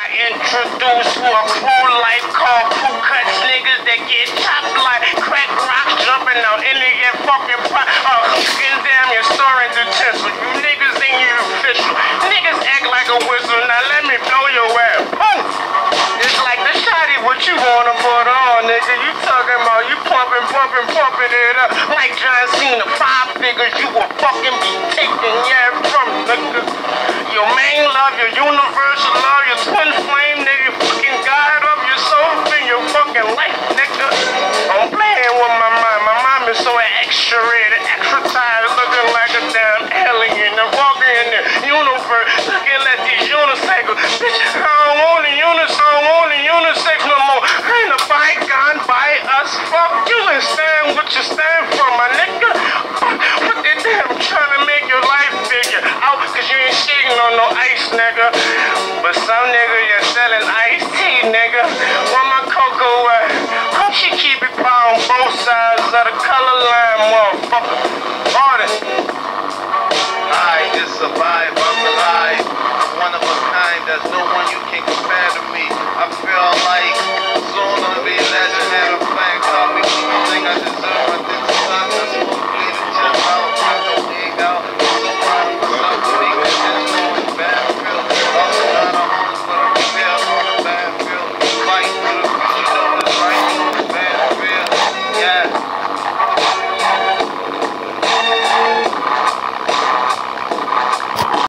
Introduced to a crew like called crew cuts, niggas that get chopped like crack rocks, jumping out in the get fucking pot, hooking damn your storage utensil. You niggas ain't even official. Niggas act like a whistle. Now let me blow your ass. Boom! It's like the shotty, what you wanna put on, nigga? You talking about you pumping it up like John Cena. 5 figures you will fucking be taking from, nigga. Your main love, your universal love, your twin flame, nigga, fucking God of your soul for your fucking life, nigga. I'm playing with my mind. My mind is so extra-rated, extra tired, looking like a damn alien. I'm walking in the universe, looking at these unicycles. Bitch, I don't want a unisex no more. Ain't a bygone by us. Fuck you and stand what you stand for, my nigga. What the damn trying to make your life figure out, cause you ain't skating on no ice, nigga. But some nigga, you're selling iced tea, nigga. Where my cocoa at? Hope she keep it on both sides of the color line, motherfucker. Artist. I just survive, I'm alive. One of a kind, there's no one you can compare.